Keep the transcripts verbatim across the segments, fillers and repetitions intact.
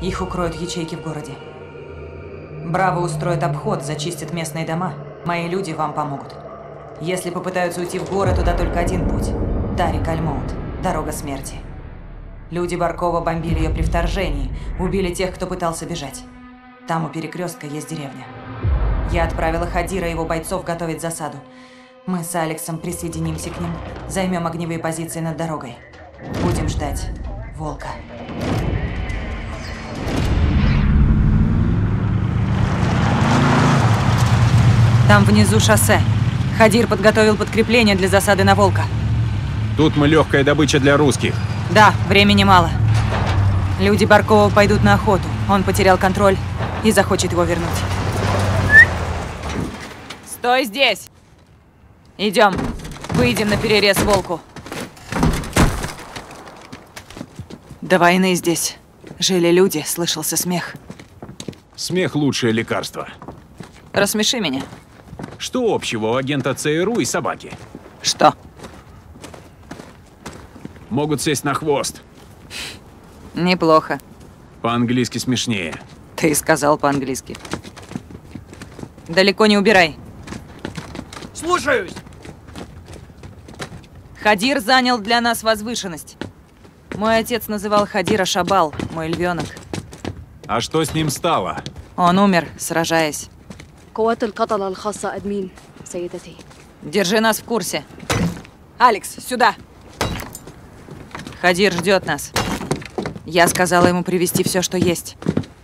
Их укроют ячейки в городе. Браво устроит обход, зачистит местные дома. Мои люди вам помогут. Если попытаются уйти в горы, туда только один путь. Тарик Аль-Моут. Дорога смерти. Люди Баркова бомбили ее при вторжении, убили тех, кто пытался бежать. Там у перекрестка есть деревня. Я отправила Хадира и его бойцов готовить засаду. Мы с Алексом присоединимся к ним, займем огневые позиции над дорогой. Будем ждать волка. Там внизу шоссе. Хадир подготовил подкрепление для засады на волка. Тут мы легкая добыча для русских. Да, времени мало. Люди Баркова пойдут на охоту. Он потерял контроль и захочет его вернуть. Стой здесь! Идем. Выйдем на перерез волку. До войны здесь жили люди, слышался смех. Смех – лучшее лекарство. Рассмеши меня. Что общего у агента ЦРУ и собаки? Что? Могут сесть на хвост. Неплохо. По-английски смешнее. Ты сказал по-английски. Далеко не убирай. Слушаюсь! Хадир занял для нас возвышенность. Мой отец называл Хадира Шабал, мой львенок. А что с ним стало? Он умер, сражаясь. قوات القتلة الخاصة أدمين سيدتي. Держи нас в курсе. Алекс, сюда! Хадир ждет нас. Я сказала ему привезти все, что есть.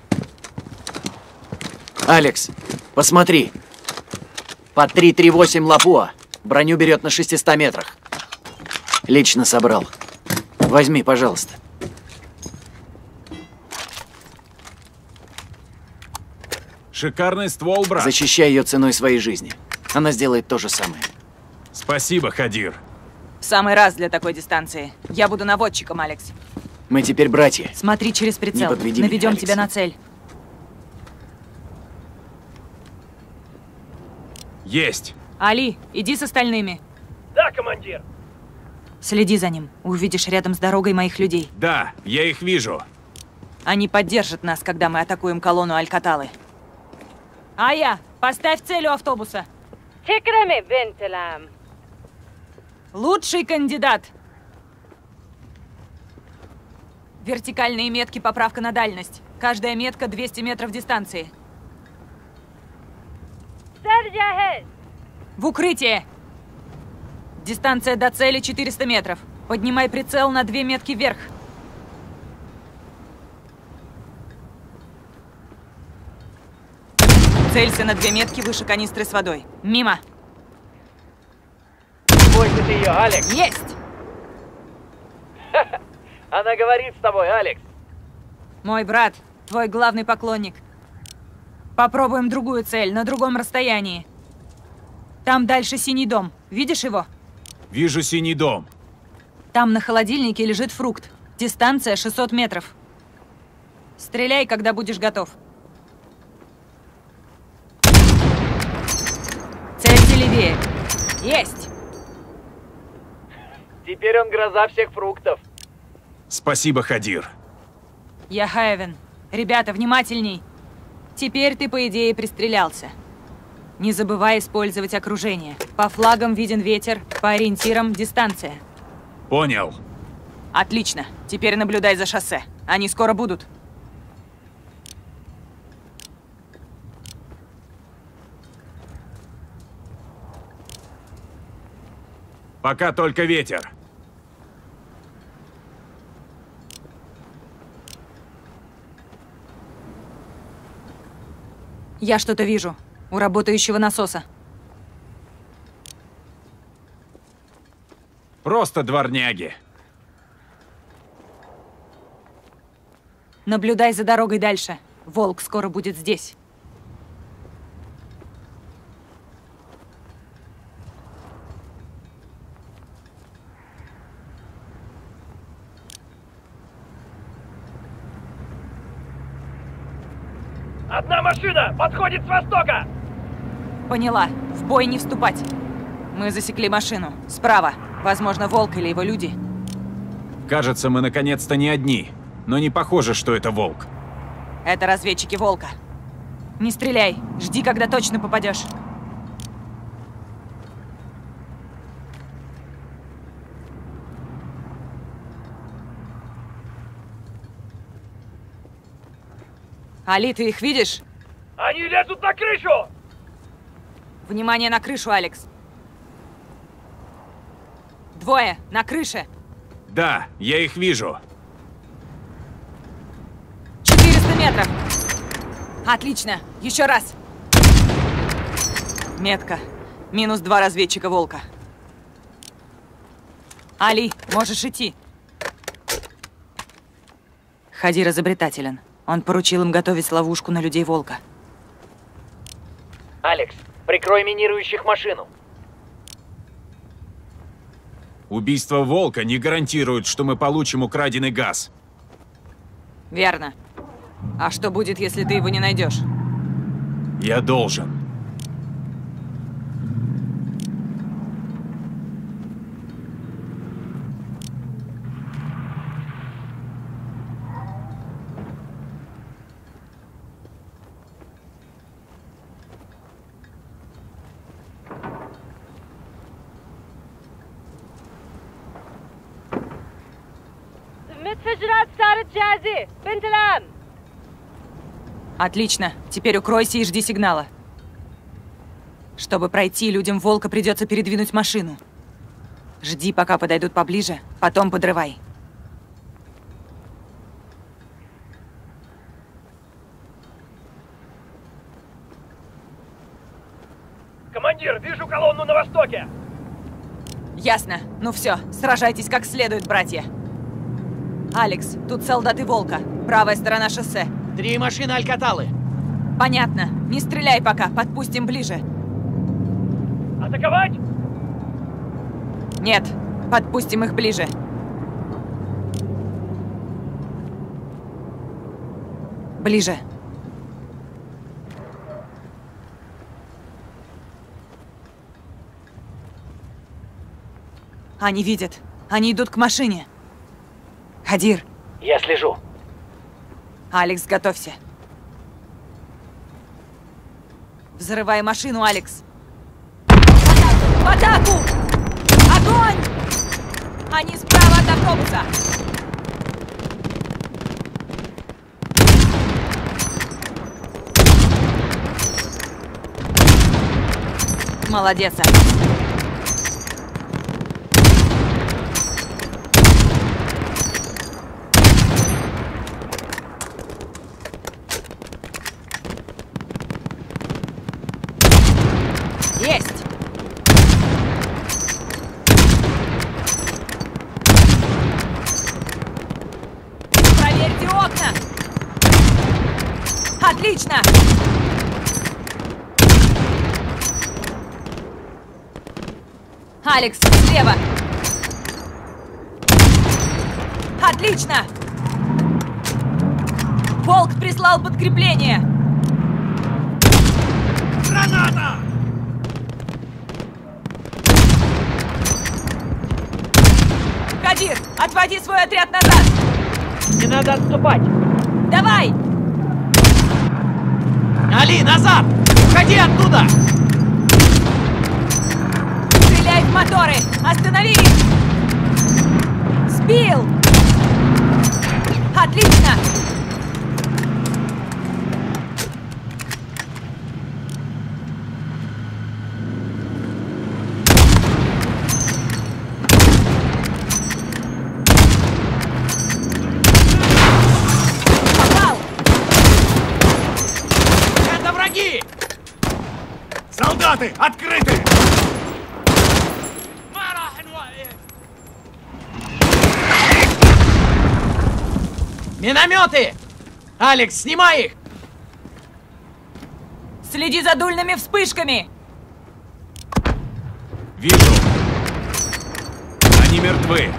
Алекс, посмотри. Под три три восемь Лапуа. Броню берет на шестистах метрах. Лично собрал. Возьми, пожалуйста. Шикарный ствол, брат. Защищай ее ценой своей жизни. Она сделает то же самое. Спасибо, Хадир. В самый раз для такой дистанции. Я буду наводчиком, Алекс. Мы теперь братья. Смотри через прицел. Не подведи меня, Наведем Алекс. тебя на цель. Есть. Али, иди с остальными. Да, командир. Следи за ним. Увидишь рядом с дорогой моих людей. Да, я их вижу. Они поддержат нас, когда мы атакуем колонну Аль-Каталы. Ая, поставь цель у автобуса. تكرمي بنت العم. Лучший кандидат. Вертикальные метки, поправка на дальность. Каждая метка двести метров дистанции. سر جاهز. В укрытие. Дистанция до цели четыреста метров. Поднимай прицел на две метки вверх. Целься на две метки выше канистры с водой. Мимо. Бойся ты ее, Алекс. Есть! Она говорит с тобой, Алекс. Мой брат, твой главный поклонник. Попробуем другую цель, на другом расстоянии. Там дальше синий дом. Видишь его? Вижу синий дом. Там на холодильнике лежит фрукт. Дистанция шестьсот метров. Стреляй, когда будешь готов. Цельте левее. Есть! Теперь он гроза всех фруктов. Спасибо, Хадир. Я Хайвен. Ребята, внимательней. Теперь ты, по идее, пристрелялся. Не забывай использовать окружение. По флагам виден ветер, по ориентирам дистанция. Понял. Отлично. Теперь наблюдай за шоссе. Они скоро будут. Пока только ветер. Я что-то вижу. У работающего насоса. Просто дворняги. Наблюдай за дорогой дальше. Волк скоро будет здесь. Одна машина подходит с востока. Поняла. В бой не вступать. Мы засекли машину. Справа. Возможно, волк или его люди. Кажется, мы наконец-то не одни. Но не похоже, что это волк. Это разведчики Волка. Не стреляй. Жди, когда точно попадешь. Али, ты их видишь? Они лезут на крышу! Внимание на крышу, Алекс. Двое, на крыше. Да, я их вижу. четыреста метров. Отлично. Еще раз. Метка. Минус два разведчика Волка. Али, можешь идти. Хадир изобретателен. Он поручил им готовить ловушку на людей Волка. Алекс, прикрой минирующих машину. Убийство Волка не гарантирует, что мы получим украденный газ. Верно. А что будет, если ты его не найдешь? Я должен. المتفجرات صارت جاهزة بنت العم. Отлично. Теперь укройся и жди сигнала. Чтобы пройти, людям Волка придется передвинуть машину. Жди, пока подойдут поближе, потом подрывай. Командир, вижу колонну на востоке! Ясно. Ну все, сражайтесь как следует, братья. Алекс, тут солдаты Волка. Правая сторона шоссе. Три машины Алькаталы. Понятно. Не стреляй пока, подпустим ближе. Атаковать? Нет, подпустим их ближе. Ближе. Они видят. Они идут к машине. Хадир. Я слежу. Алекс, готовься. Взрывай машину, Алекс. В атаку! Огонь! Они справа от автобуса. Молодец, Алекс. Есть! Проверьте окна! Отлично! Алекс, слева! Отлично! Волк прислал подкрепление! Граната! Хадир, отводи свой отряд назад! Не надо отступать! Давай! Али, назад! Уходи оттуда! Стреляй в моторы! Останови их! Сбил! Отлично! Попал! Это враги! Солдаты, открыты! Минометы! Алекс, снимай их! Следи за дульными вспышками! Вижу. Они мертвы.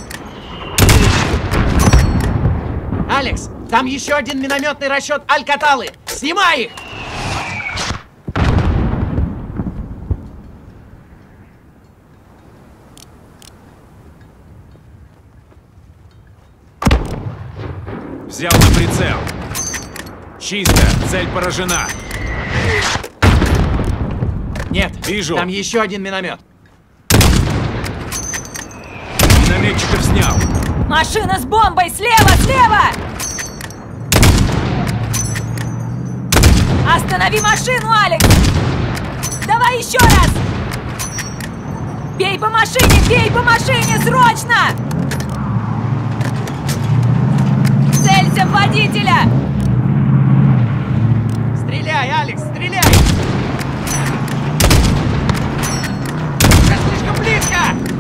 Алекс, там еще один минометный расчет Алькаталы! Снимай их! Взял на прицел. Чисто. Цель поражена. Нет, Вижу. там еще один миномет. Минометчиков снял. Машина с бомбой! Слева! Слева! Останови машину, Алекс! Давай еще раз! Бей по машине! Бей по машине! Срочно! Целься в водителя! Стреляй, Алекс, стреляй! Уже слишком близко!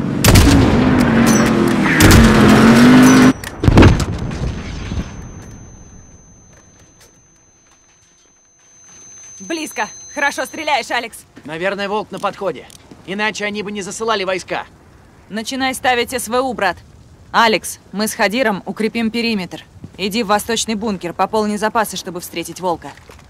Близко! Хорошо стреляешь, Алекс! Наверное, волк на подходе. Иначе они бы не засылали войска. Начинай ставить СВУ, брат. Алекс, мы с Хадиром укрепим периметр. Иди в восточный бункер, пополни запасы, чтобы встретить волка.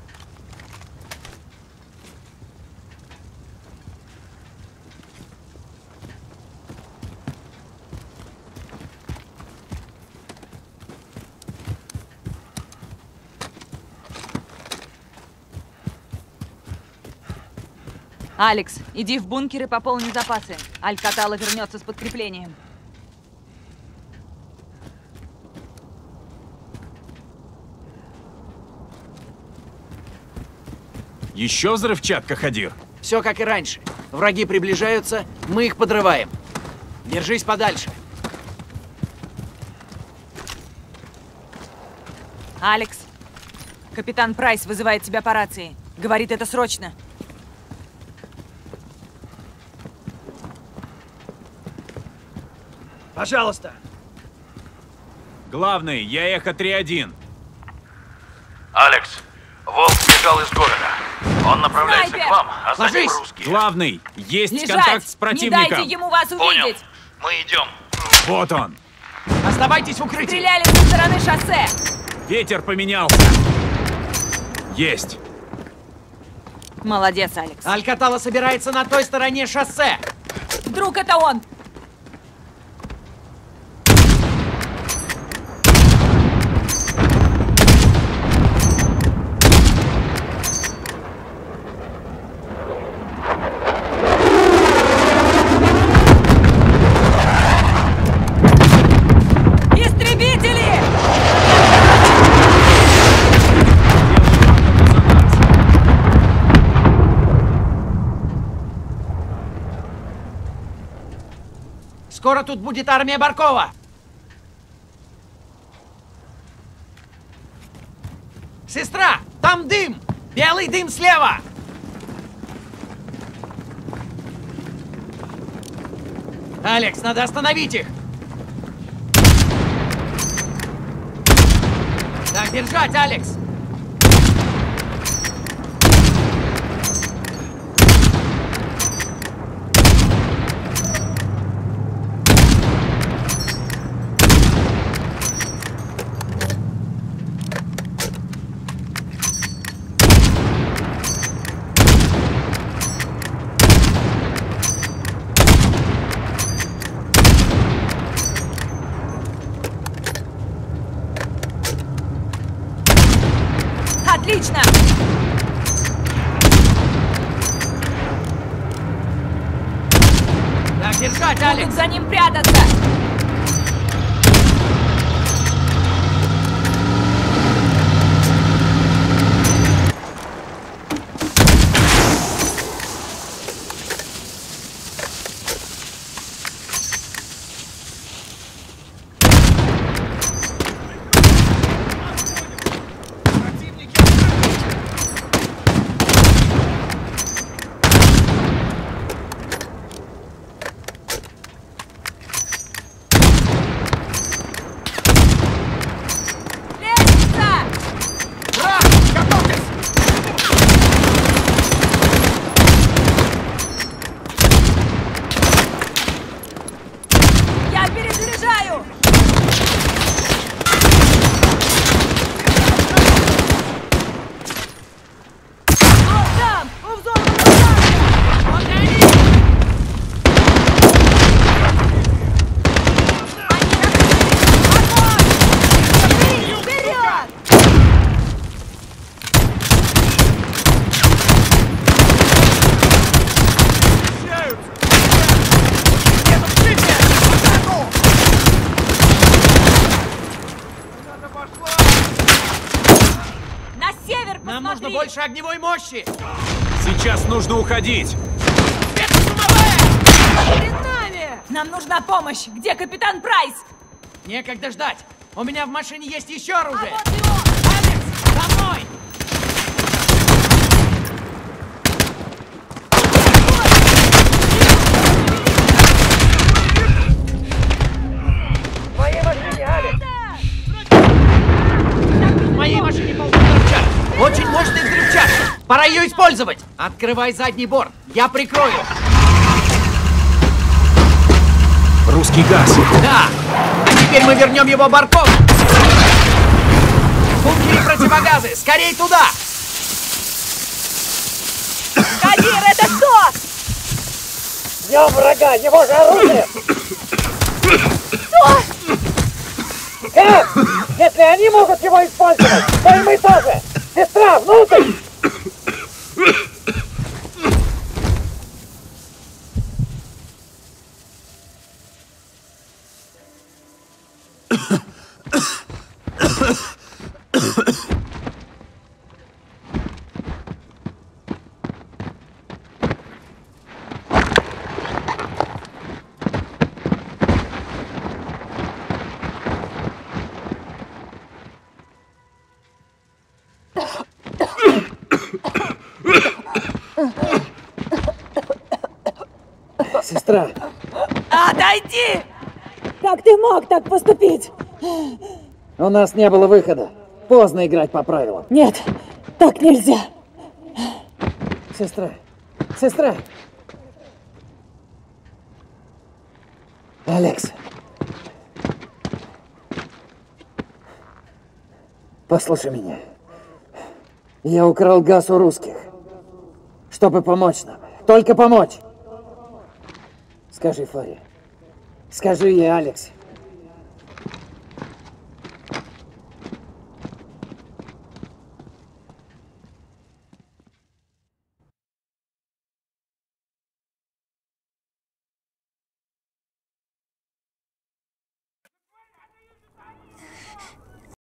Алекс, иди в бункер и пополни запасы. Аль-Катала вернется с подкреплением. Еще взрывчатка, Хадир? Все как и раньше. Враги приближаются, мы их подрываем. Держись подальше. Алекс, капитан Прайс вызывает тебя по рации. Говорит, это срочно. Пожалуйста. Главный, я Эхо три один. Алекс, волк сбежал из города. Он направляется Снайпер! к вам, а за ним Ложись! русские. Главный, есть Лежать! контакт с Не противником. дайте ему вас Понял. увидеть! Мы идем. Вот он. Оставайтесь в укрытии. Стреляли со стороны шоссе! Ветер поменялся. Есть. Молодец, Алекс. Аль-Катала собирается на той стороне шоссе. Вдруг это он? Истребители! Скоро тут будет армия Баркова. Сестра, там дым! Белый дым слева! Алекс, надо остановить их! Так, держать, Алекс! Отлично! Так, держать, Алекс! Будут за ним прятаться! Нам нужно больше огневой мощи! Сейчас нужно уходить! Перед нами! Нам нужна помощь! Где капитан Прайс? Некогда ждать! У меня в машине есть еще оружие! А вот и он! Алекс, за мной! В моей машине, Алекс! В моей машине полный взрывчатка! Очень мощный взрывчатка! Пора ее использовать! Открывай задний борт! Я прикрою! Русский газ! Да! А теперь мы вернем его бортом! Бункеры противогазы! Скорей туда! Кадир, это что? Бьем врага, его же оружие! Что? Как? Если они могут его использовать, то и мы тоже! Сестра, внутрь! Сестра! Отойди! Как ты мог так поступить? У нас не было выхода. Поздно играть по правилам. Нет, так нельзя. Сестра! Сестра! Алекс! Послушай меня. Я украл газ у русских, чтобы помочь нам. Только помочь! Скажи Флоре. Скажи ей, Алекс.